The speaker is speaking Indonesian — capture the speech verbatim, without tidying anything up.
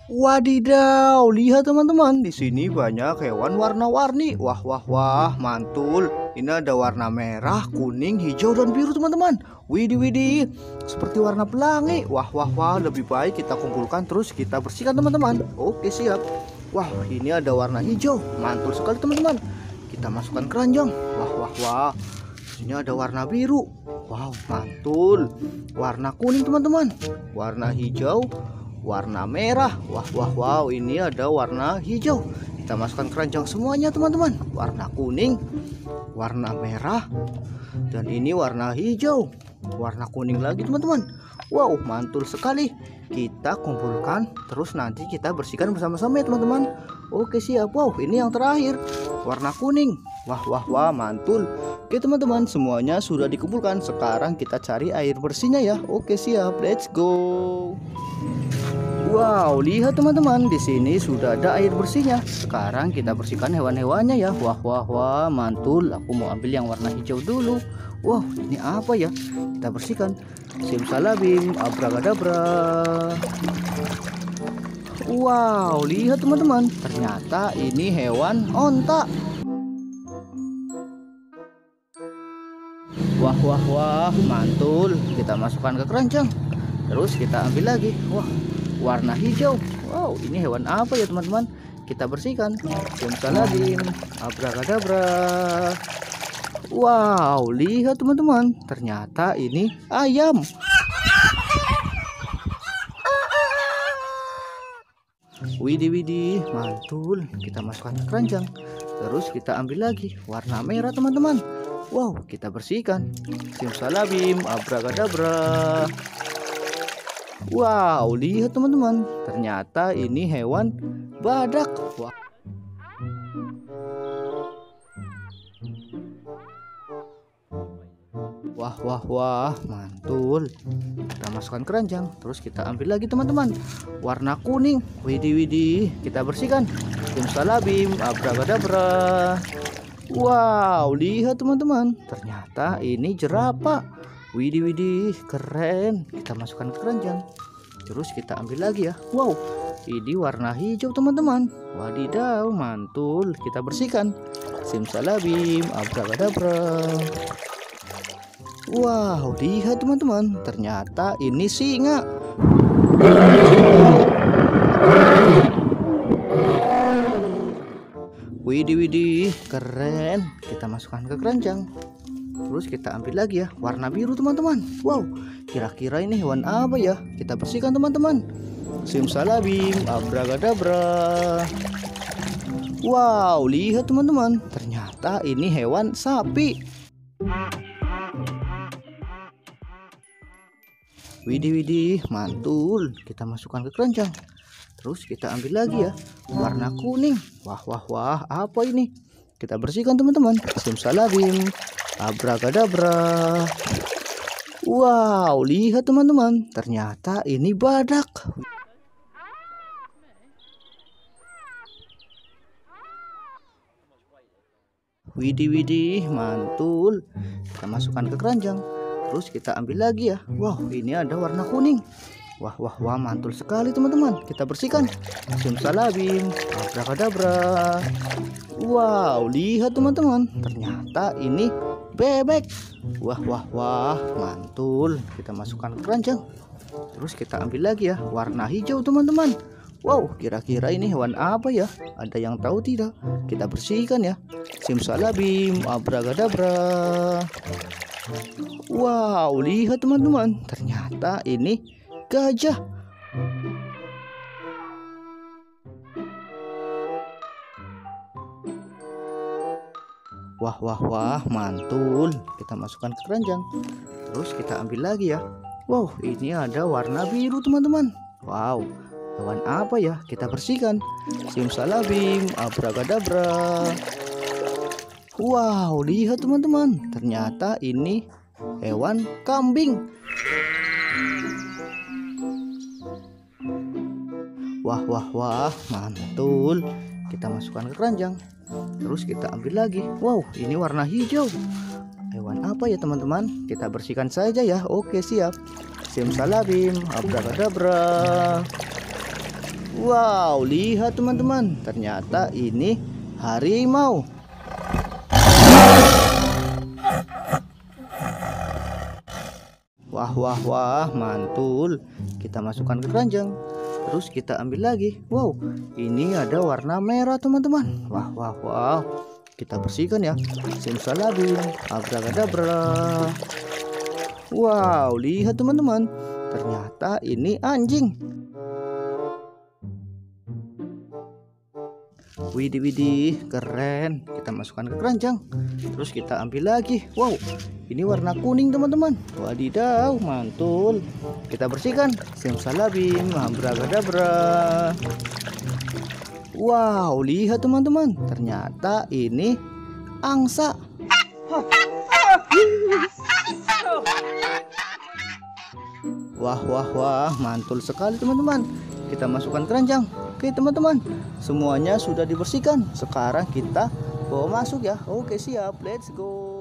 Wadidaw, lihat teman-teman, di sini banyak hewan warna-warni. Wah, wah, wah, mantul. Ini ada warna merah, kuning, hijau, dan biru, teman-teman. Widih, widih, seperti warna pelangi. Wah, wah, wah, lebih baik kita kumpulkan terus kita bersihkan, teman-teman. Oke, siap. Wah, ini ada warna hijau, mantul sekali, teman-teman. Kita masukkan keranjang. Wah, wah, wah. Ini ada warna biru. Wow, mantul. Warna kuning, teman-teman. Warna hijau, warna merah. Wah, wah, wow, ini ada warna hijau. Kita masukkan keranjang semuanya, teman-teman. Warna kuning, warna merah, dan ini warna hijau, warna kuning lagi, teman-teman. Wow, mantul sekali. Kita kumpulkan terus nanti kita bersihkan bersama-sama ya, teman-teman. Oke, siap. Wow, ini yang terakhir, warna kuning. Wah, wah, wah, mantul. Oke, teman-teman, semuanya sudah dikumpulkan. Sekarang kita cari air bersihnya ya. Oke, siap. Let's go. Wow, lihat teman-teman, di sini sudah ada air bersihnya. Sekarang kita bersihkan hewan-hewannya ya. Wah, wah, wah, mantul. Aku mau ambil yang warna hijau dulu. Wow, ini apa ya? Kita bersihkan. Simsalabim, abracadabra. Wow, lihat teman-teman, ternyata ini hewan onta. Wah, wah, wah, mantul. Kita masukkan ke keranjang. Terus kita ambil lagi. Wah, warna hijau. Wow, ini hewan apa ya, teman-teman? Kita bersihkan. Simsalabim, abracadabra. Wow, lihat teman-teman, ternyata ini ayam. Widih, widih, mantul. Kita masukkan ke keranjang. Terus kita ambil lagi warna merah, teman-teman. Wow, kita bersihkan. Simsalabim, abracadabra. Wow, lihat teman-teman, ternyata ini hewan badak. Wah. Wah, wah, wah, mantul. Kita masukkan keranjang, terus kita ambil lagi, teman-teman. Warna kuning. Widih, widih, kita bersihkan. Simsalabim, abracadabra. Wow, lihat teman-teman, ternyata ini jerapah. Widih, widih, keren. Kita masukkan ke keranjang. Terus kita ambil lagi ya. Wow, ini warna hijau, teman-teman. Wadidaw, mantul. Kita bersihkan. Simsalabim, abracadabra. Wow, lihat teman-teman, ternyata ini singa. Widih, widih, keren. Kita masukkan ke keranjang. Terus kita ambil lagi ya, warna biru, teman-teman. Wow, kira-kira ini hewan apa ya? Kita bersihkan, teman-teman. Simsalabim, abracadabra. Wow, lihat teman-teman, ternyata ini hewan sapi. Widih, widih, mantul. Kita masukkan ke keranjang. Terus kita ambil lagi ya, warna kuning. Wah, wah, wah, apa ini? Kita bersihkan, teman-teman. Simsalabim, abracadabra. Wow, lihat teman-teman, ternyata ini badak. Widih, widih, mantul. Kita masukkan ke keranjang. Terus kita ambil lagi ya. Wow, ini ada warna kuning. Wah, wah, wah, mantul sekali, teman-teman. Kita bersihkan. Simsalabim, abracadabra. Wow, lihat teman-teman, ternyata ini bebek. Wah, wah, wah, mantul. Kita masukkan ke keranjang. Terus kita ambil lagi ya, warna hijau, teman-teman. Wow, kira-kira ini hewan apa ya? Ada yang tahu tidak? Kita bersihkan ya. Simsalabim, abracadabra. Wow, lihat teman-teman, ternyata ini gajah. Wah, wah, wah, mantul. Kita masukkan ke keranjang. Terus kita ambil lagi ya. Wow, ini ada warna biru, teman-teman. Wow, hewan apa ya? Kita bersihkan. Simsalabim, abracadabra. Wow, lihat teman-teman, ternyata ini hewan kambing. Wah, wah, wah, mantul. Kita masukkan ke keranjang. Terus kita ambil lagi. Wow, ini warna hijau. Hewan apa ya, teman-teman? Kita bersihkan saja ya. Oke, siap. Simsalabim, abracadabra. Wow, lihat teman-teman, ternyata ini harimau. Wah wah wah, mantul. Kita masukkan ke keranjang. Terus kita ambil lagi. Wow, ini ada warna merah teman-teman. Wah wah wah. Kita bersihkan ya. Simsalabim, abracadabra. Wow, lihat teman-teman. Ternyata ini anjing. Widih widih, keren. Kita masukkan ke keranjang. Terus kita ambil lagi. Wow, ini warna kuning teman-teman. Wadidaw, mantul. Kita bersihkan. Simsalabim, abracadabra. Wow, lihat teman-teman. Ternyata ini angsa. Wah wah wah, mantul sekali teman-teman. Kita masukkan keranjang. Oke teman-teman, semuanya sudah dibersihkan. Sekarang kita bawa masuk ya. Oke siap, let's go.